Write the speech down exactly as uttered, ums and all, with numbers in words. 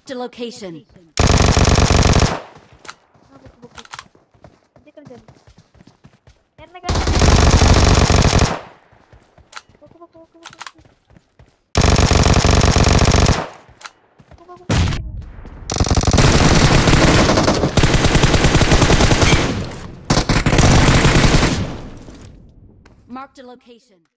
Marked a location. Ah, buku buku. Nanti kerja. Lihat mereka. Buku buku buku buku. Buku buku buku. Marked a location.